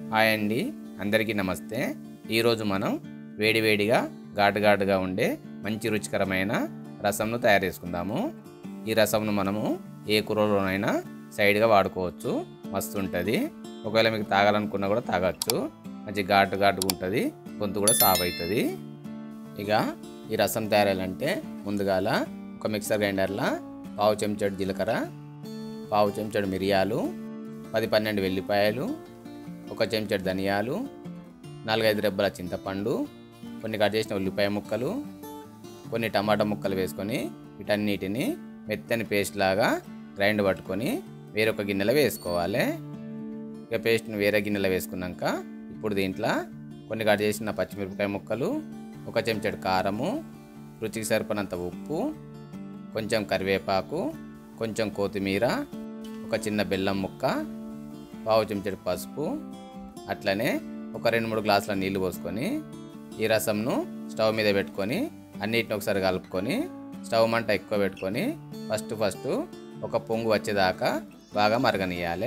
Hi అండి, అందరికీ నమస్తే. ఈరోజు మనం వేడివేడిగా ఘాటుగా ఉండే మంచి రుచికరమైన రసంను తయారు చేసుకుందాము. ఈ రసంను మనము ఏ కూరలోనైనా సైడ్గా వాడుకోవచ్చు, మస్తు ఉంటుంది. ఒకవేళ మీకు తాగాలనుకున్నా కూడా తాగొచ్చు. మంచి ఘాటుగా ఉంటుంది, గొంతు కూడా సాఫ్ అవుతుంది. ఇక ఈ రసం తయారాలంటే ముందుగాల ఒక మిక్సర్ గ్రైండర్లో పావు చెంచాడు జీలకర్ర, పావు చెంచాడు మిరియాలు, 10-12 వెల్లిపాయలు, ఒక చెంచాడు ధనియాలు, 4-5 రెబ్బల చింతపండు, కొన్ని కట్ చేసిన ఉల్లిపాయ ముక్కలు, కొన్ని టమాటా ముక్కలు వేసుకొని వీటన్నిటిని మెత్తని పేస్ట్ లాగా గ్రైండ్ పట్టుకొని వేరొక గిన్నెలో వేసుకోవాలి. ఇక పేస్ట్ని వేరే గిన్నెలో వేసుకున్నాక ఇప్పుడు దీంట్లో కొన్ని కట్ చేసిన పచ్చిమిరపకాయ ముక్కలు, ఒక చెంచాడు కారము, రుచికి సరిపడినంత ఉప్పు, కొంచెం కరివేపాకు, కొంచెం కొత్తిమీర, ఒక చిన్న బెల్లం ముక్క, పావు చెంచాడు పసుపు, అట్లనే ఒక 2-3 గ్లాసుల నీళ్లు పోసుకొని ఈ రసంను స్టవ్ మీద పెట్టుకొని అన్నిటిని ఒకసారి కలుపుకొని స్టవ్ మంట ఎక్కువ పెట్టుకొని ఫస్ట్ ఒక పొంగు వచ్చేదాకా బాగా మరగనియాలి.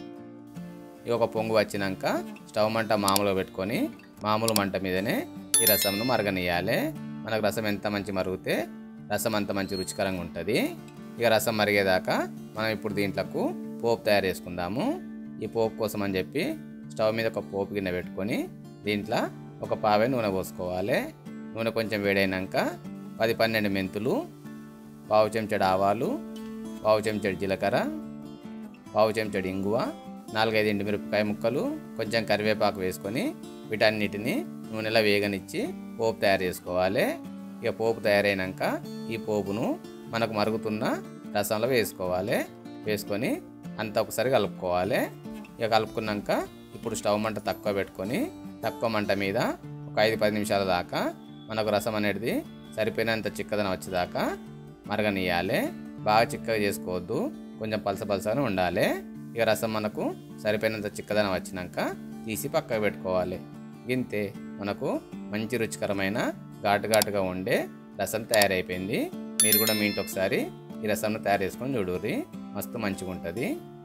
ఈ ఒక పొంగు వచ్చినాక స్టవ్ మంట మామూలుగా పెట్టుకొని మామూలు మంట మీదనే ఈ రసంను మరగనియాలి. మనకు రసం ఎంత మంచి మరిగితే రసం అంత మంచి రుచికరంగా ఉంటుంది. ఇక రసం మరిగేదాకా మనం ఇప్పుడు దీంట్లోకి పోపు తయారు చేసుకుందాము. ఈ పోపు కోసం అని చెప్పి స్టవ్ మీద ఒక పోపు గిన్నె పెట్టుకొని దీంట్లో ఒక పావే నూనె పోసుకోవాలి. నూనె కొంచెం వేడైనాక 10-12 మెంతులు, పావు చెంచాడు ఆవాలు, పావు చెంచాడు జీలకర్ర, పావు చెంచాడు ఇంగువ, 4-5 ఎండుమిరపకాయ ముక్కలు, కొంచెం కరివేపాకు వేసుకొని వీటన్నిటిని నూనెలో వేగనిచ్చి పోపు తయారు చేసుకోవాలి. ఇక పోపు తయారైనాక ఈ పోపును మనకు మరుగుతున్న రసంలో వేసుకోవాలి. వేసుకొని అంతా ఒకసారి కలుపుకోవాలి. ఇక కలుపుకున్నాక ఇప్పుడు స్టవ్ మంట తక్కువ పెట్టుకొని తక్కువ మంట మీద ఒక 5-10 నిమిషాల దాకా మనకు రసం అనేది సరిపోయినంత చిక్కదనం వచ్చేదాకా మరగనియాలి. బాగా చిక్కగా చేసుకోవద్దు, కొంచెం పలసగానే ఉండాలి. ఇక రసం మనకు సరిపోయినంత చిక్కదనం వచ్చినాక తీసి పక్కకు పెట్టుకోవాలి. గింతే మనకు మంచి రుచికరమైన ఘాటుగా ఉండే రసం తయారైపోయింది. మీరు కూడా మీ ఇంటి ఒకసారి ఈ రసంను తయారు చేసుకొని చూడుర్రి, మస్తు మంచిగా ఉంటుంది.